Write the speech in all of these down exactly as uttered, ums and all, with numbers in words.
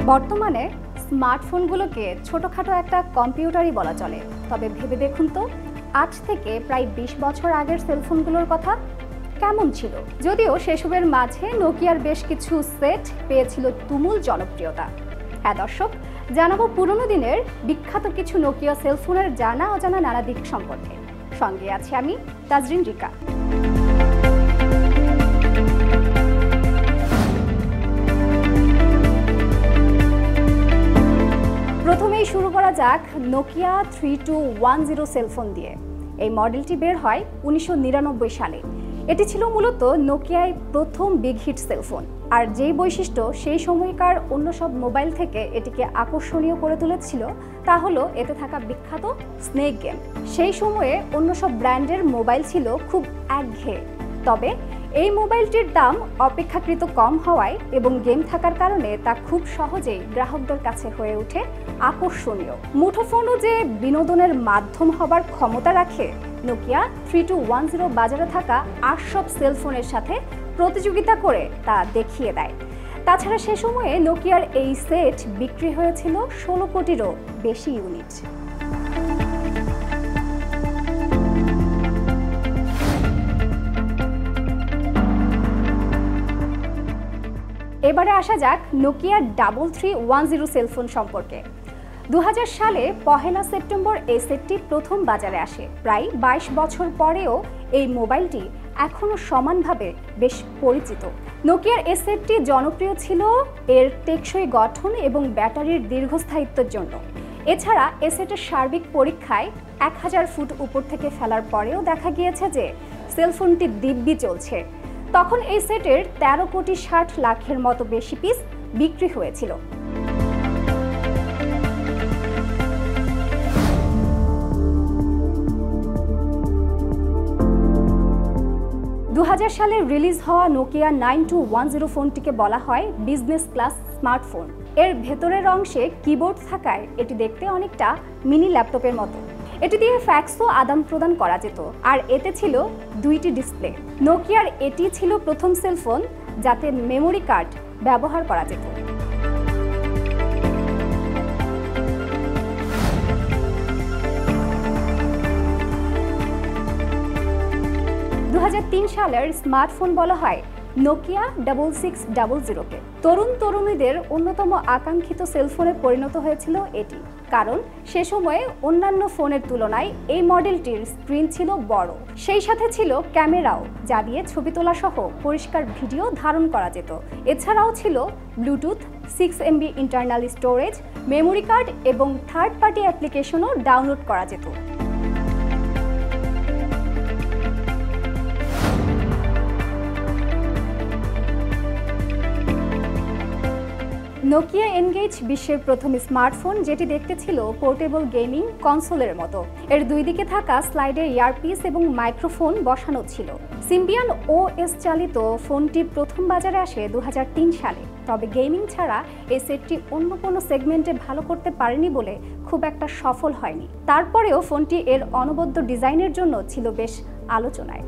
বর্তমানে স্মার্টফোনগুলোকে ছোটখাটো একটা কম্পিউটারই বলা চলে। তবে ভেবে দেখুন তো, আজ থেকে প্রায় বিশ বছর আগের সেলফোনগুলোর কথা কেমন ছিল। যদিও সেসবের মাঝে নোকিয়ার বেশ কিছু সেট পেয়েছিল তুমুল জনপ্রিয়তা। হ্যাঁ দর্শক, জানাবো পুরনো দিনের বিখ্যাত কিছু নোকিয়া সেলফোনের জানা অজানা নানা দিক সম্পর্কে। সঙ্গে আছি আমি তাজরিন রিকা। প্রথমেই শুরু করা যাক Nokia three two one zero cellphone দিয়ে। এই মডেলটি বের হয় উনিশশো নিরানব্বই সালে। এটি ছিল মূলত নোকিয়ায় প্রথম বিগ হিট সেলফোন, আর যেই বৈশিষ্ট্য সেই সময়কার অন্য সব মোবাইল থেকে এটিকে আকর্ষণীয় করে তুলেছিল তা হলো এতে থাকা বিখ্যাত স্নেক গেম। সেই সময়ে অন্য সব ব্র্যান্ডের মোবাইল ছিল খুব একঘেয়ে, তবে এই মোবাইলটির দাম অপেক্ষাকৃত কম হওয়ায় এবং গেম থাকার কারণে তা খুব সহজেই গ্রাহকদের কাছে হয়ে ওঠে আকর্ষণীয়। মুঠোফোনও যে বিনোদনের মাধ্যম হবার ক্ষমতা রাখে, Nokia three two one zero বাজারে থাকা আর সব সেলফোনের সাথে প্রতিযোগিতা করে তা দেখিয়ে দেয়। তাছাড়া সে সময়ে নোকিয়ার এই সেট বিক্রি হয়েছিল ষোলো কোটিরও বেশি ইউনিট। এবারে আসা যাক Nokia double three one zero cellphone সম্পর্কে। দু হাজার সালে পহেলা সেপ্টেম্বর এই সেটটি প্রথম বাজারে আসে। প্রায় বাইশ বছর পরেও এই মোবাইলটি এখনও সমানভাবে বেশ পরিচিত। নোকিয়ার এই সেটটি জনপ্রিয় ছিল এর টেকসই গঠন এবং ব্যাটারির দীর্ঘস্থায়িত্বের জন্য। এছাড়া এই সেটের সার্বিক পরীক্ষায় এক হাজার ফুট উপর থেকে ফেলার পরেও দেখা গিয়েছে যে সেলফোনটি দিব্যি চলছে। তখন এই সেটের তেরো কোটি ষাট লাখের মতো বেশি পিস বিক্রি হয়েছিল। দু হাজার সালে রিলিজ হওয়া Nokia nine two one zero ফোনটিকে বলা হয় বিজনেস ক্লাস স্মার্টফোন। এর ভেতরের অংশে কিবোর্ড থাকায় এটি দেখতে অনেকটা মিনি ল্যাপটপের মতো। এটি দিয়ে ফ্যাক্সও আদান প্রদান করা যেত, আর এতে ছিল দুইটি ডিসপ্লে। নোকিয়ার এটি ছিল প্রথম সেলফোন যাতে মেমোরি কার্ড ব্যবহার করা যেত। দু হাজার তিন সালের স্মার্টফোন বলা হয় নোকিয়া ডাবল সিক্স ডাবল জিরোকে। তরুণ তরুণীদের অন্যতম আকাঙ্ক্ষিত সেলফোনে পরিণত হয়েছিল এটি, কারণ সে সময়ে অন্যান্য ফোনের তুলনায় এই মডেলটির স্ক্রিন ছিল বড়। সেই সাথে ছিল ক্যামেরাও, যা দিয়ে ছবি তোলা সহ পরিষ্কার ভিডিও ধারণ করা যেত। এছাড়াও ছিল Bluetooth, six MB internal storage, memory card এবং থার্ড পার্টি অ্যাপ্লিকেশনও ডাউনলোড করা যেত। নোকিয়া এনগেজ বিশ্বের প্রথম স্মার্টফোন, যেটি দেখতে ছিল পোর্টেবল গেমিং কনসোলের মতো। এর দুই দিকে থাকা স্লাইডে ইয়ারপিস এবং মাইক্রোফোন বসানো ছিল। সিম্বিয়ান ওএস চালিত ফোনটি প্রথম বাজারে আসে দু হাজার তিন সালে। তবে গেমিং ছাড়া এই সেটটি অন্য কোনো সেগমেন্টে ভালো করতে পারেনি বলে খুব একটা সফল হয়নি। তারপরেও ফোনটি এর অনবদ্য ডিজাইনের জন্য ছিল বেশ আলোচনায়।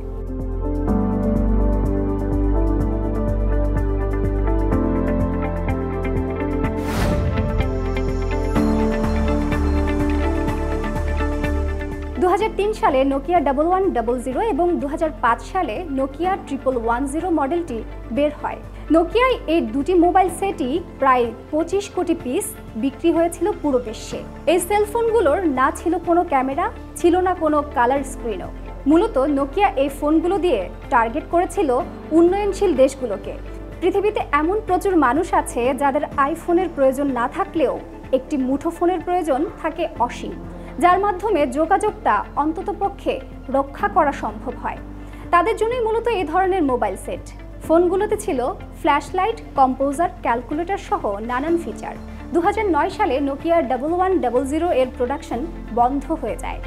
দু হাজার তিন সালে Nokia double one double zero এবং দু হাজার পাঁচ সালে নোকিয়া ট্রিপল ওয়ান জিরো মডেলটি বের হয়। নোকিয়ায় এই দুটি মোবাইল সেটই প্রায় পঁচিশ কোটি পিস বিক্রি হয়েছিল পুরো বিশ্বে। এই সেলফোনগুলোর না ছিল কোনো ক্যামেরা, ছিল না কোনো কালার স্ক্রিনও। মূলত নোকিয়া এই ফোনগুলো দিয়ে টার্গেট করেছিল উন্নয়নশীল দেশগুলোকে। পৃথিবীতে এমন প্রচুর মানুষ আছে যাদের আইফোনের প্রয়োজন না থাকলেও একটি মুঠোফোনের প্রয়োজন থাকে অসীম, যার মাধ্যমে যোগাযোগটা অন্ততপক্ষে রক্ষা করা সম্ভব হয়। তাদের জন্যই মূলত এই ধরনের মোবাইল সেট। ফোনগুলোতে ছিল ফ্ল্যাশলাইট, কম্পোজার, ক্যালকুলেটর সহ নানান ফিচার। দু হাজার নয় সালে Nokia double one double zero এর প্রোডাকশন বন্ধ হয়ে যায়।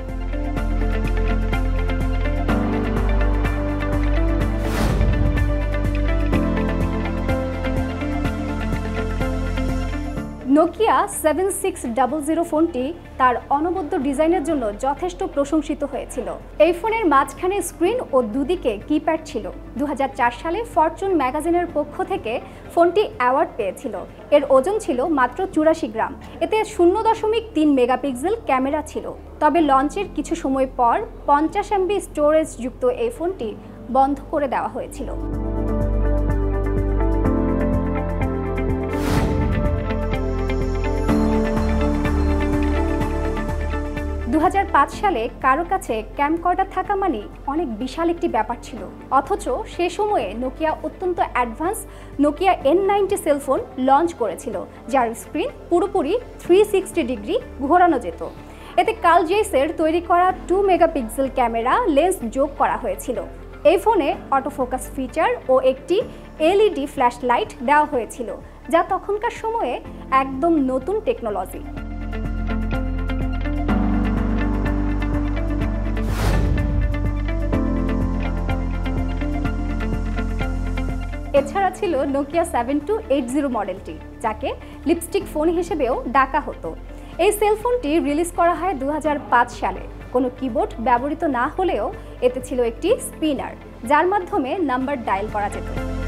Nokia seven six double zero ফোনটি তার অনবদ্য ডিজাইনের জন্য যথেষ্ট প্রশংসিত হয়েছিল। এই ফোনের মাঝখানে স্ক্রিন ও দুদিকে কিপ্যাড ছিল। দু হাজার চার সালে ফরচুন ম্যাগাজিনের পক্ষ থেকে ফোনটি অ্যাওয়ার্ড পেয়েছিল। এর ওজন ছিল মাত্র চুরাশি গ্রাম। এতে শূন্য দশমিক তিন মেগাপিক্সেল ক্যামেরা ছিল। তবে লঞ্চের কিছু সময় পর পঞ্চাশ এমবি স্টোরেজ যুক্ত এই ফোনটি বন্ধ করে দেওয়া হয়েছিল। দু হাজার পাঁচ সালে কারো কাছে ক্যামকর্ডার থাকা মানে অনেক বিশাল একটি ব্যাপার ছিল, অথচ সে সময়ে নোকিয়া অত্যন্ত advance Nokia N ninety cellphone launch করেছিল, যার স্ক্রিন পুরোপুরি থ্রি সিক্সটি ডিগ্রি ঘোরানো যেত। এতে কার্ল জেইসের তৈরি করা টু মেগাপিক্সেল ক্যামেরা লেন্স যোগ করা হয়েছিল। এই ফোনে অটোফোকাস ফিচার ও একটি এলইডি ফ্ল্যাশ লাইট দেওয়া হয়েছিল, যা তখনকার সময়ে একদম নতুন টেকনোলজি। এছাড়া ছিল Nokia seven two eight zero মডেলটি, যাকে লিপস্টিক ফোন হিসেবেও ডাকা হতো। এই সেলফোনটি রিলিজ করা হয় দু হাজার পাঁচ সালে। কোনো কিবোর্ড ব্যবহৃত না হলেও এতে ছিল একটি স্পিনার, যার মাধ্যমে নাম্বার ডায়াল করা যেত।